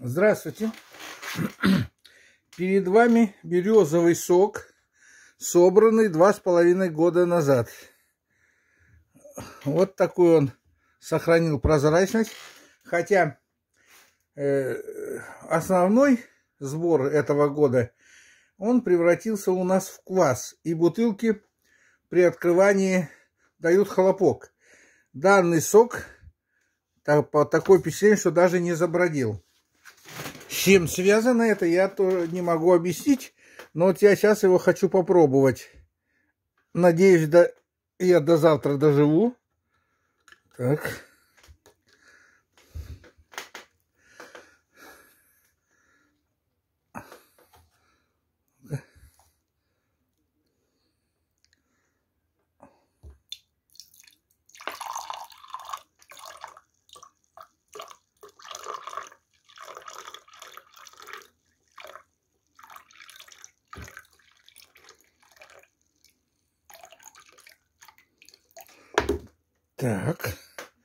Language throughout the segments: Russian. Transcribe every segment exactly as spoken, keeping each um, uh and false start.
Здравствуйте! Перед вами березовый сок, собранный два с половиной года назад. Вот такой он сохранил прозрачность. Хотя э, основной сбор этого года, он превратился у нас в квас. И бутылки при открывании дают хлопок. Данный сок, так, по такой впечатление, что даже не забродил. С чем связано это, я тоже не могу объяснить. Но вот я сейчас его хочу попробовать. Надеюсь, до... я до завтра доживу. Так. Так.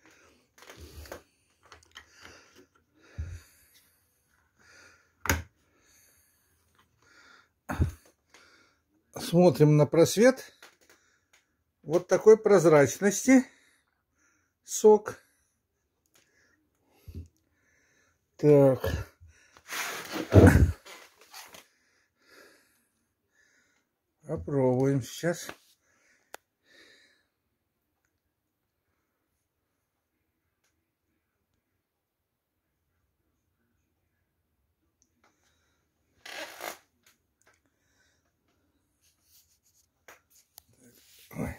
Смотрим на просвет. Вот такой прозрачности сок. Так. Попробуем сейчас. Ой.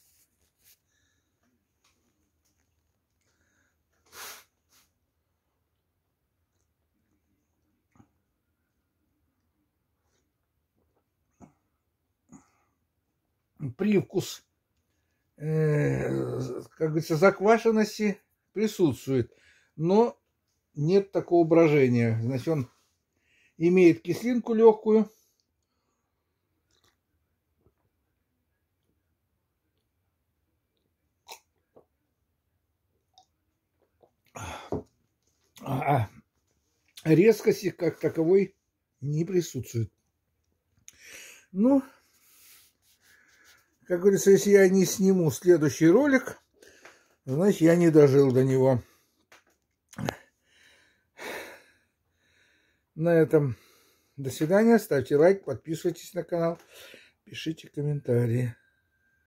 Привкус, э, как говорится, заквашенности присутствует, но нет такого брожения. Значит, он имеет кислинку легкую. А резкости как таковой не присутствует. Ну, как говорится, если я не сниму следующий ролик, значит, я не дожил до него. На этом до свидания. Ставьте лайк, подписывайтесь на канал, пишите комментарии.